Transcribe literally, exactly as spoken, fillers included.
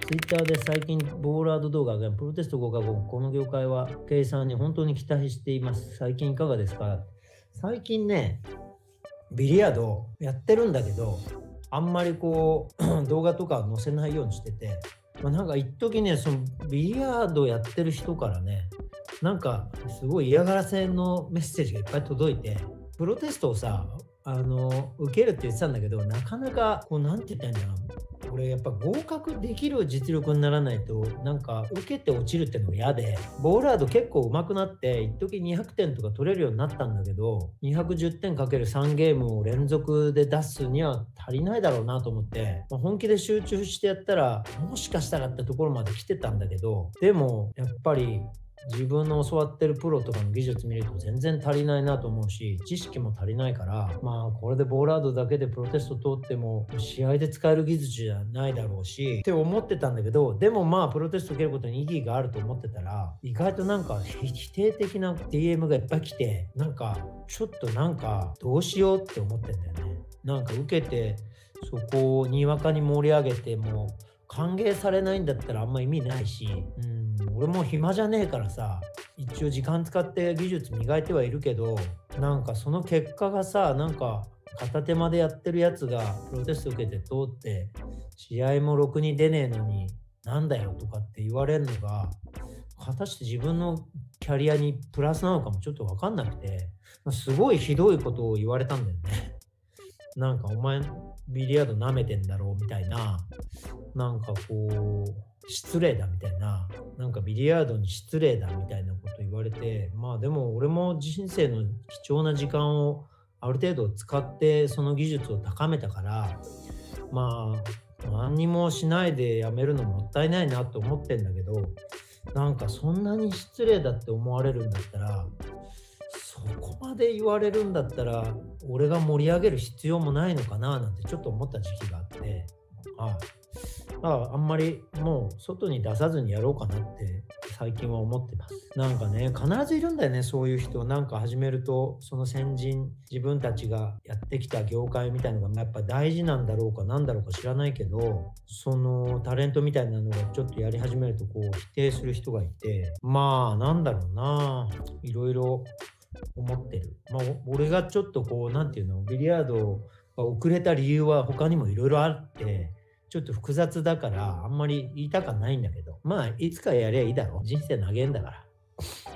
ツイッターで最近ボーラード動画がプロテストごかご、この業界は計算に本当に期待しています。最近いかがですか？最近ね、ビリヤードやってるんだけど、あんまりこう動画とか載せないようにしてて、まあ、なんか一時ね、そのビリヤードやってる人からね、なんかすごい嫌がらせのメッセージがいっぱい届いて、プロテストをさ、あの受けるって言ってたんだけど、なかなかこうなんて言ったらいいんだろう、これやっぱ合格できる実力にならないと、なんか受けて落ちるってのが嫌で、ボーラード結構上手くなって一時にひゃくてんとか取れるようになったんだけど、にひゃくじゅってんかけるさんゲームを連続で出すには足りないだろうなと思って、まあ、本気で集中してやったらもしかしたらってところまで来てたんだけど、でもやっぱり自分の教わってるプロとかの技術見ると全然足りないなと思うし、知識も足りないから、まあこれでボーラードだけでプロテスト通っても試合で使える技術じゃないだろうしって思ってたんだけど、でもまあプロテスト受けることに意義があると思ってたら、意外となんか否定的な ディーエム がいっぱい来て、なんかちょっとなんかどうしようって思ってんだよね。なんか受けてそこをにわかに盛り上げても歓迎されないんだったらあんま意味ないし、うん、俺も暇じゃねえからさ、一応時間使って技術磨いてはいるけど、なんかその結果がさ、なんか片手間でやってるやつがプロテスト受けて通って試合もろくに出ねえのになんだよとかって言われるのが果たして自分のキャリアにプラスなのかもちょっと分かんなくて、すごいひどいことを言われたんだよね。なんかお前ビリヤード舐めてんだろうみたいな、なんかこう失礼だみたいな、なんかビリヤードに失礼だみたいなこと言われて、まあでも俺も人生の貴重な時間をある程度使ってその技術を高めたから、まあ何にもしないでやめるのもったいないなと思ってんだけど、なんかそんなに失礼だって思われるんだったら、そこまで言われるんだったら俺が盛り上げる必要もないのかななんてちょっと思った時期があって、あああんまりもう外に出さずにやろうかなって最近は思ってます。なんかね、必ずいるんだよね、そういう人。なんか始めるとその先人、自分たちがやってきた業界みたいなのがやっぱ大事なんだろうかなんだろうか知らないけど、そのタレントみたいなのがちょっとやり始めるとこう否定する人がいて、まあなんだろうな、いろいろ思ってる。まあ俺がちょっとこうなんていうの、ビリヤードが遅れた理由は他にもいろいろあって、ちょっと複雑だからあんまり言いたかないんだけど、まあいつかやりゃいいだろう。人生投げんだから。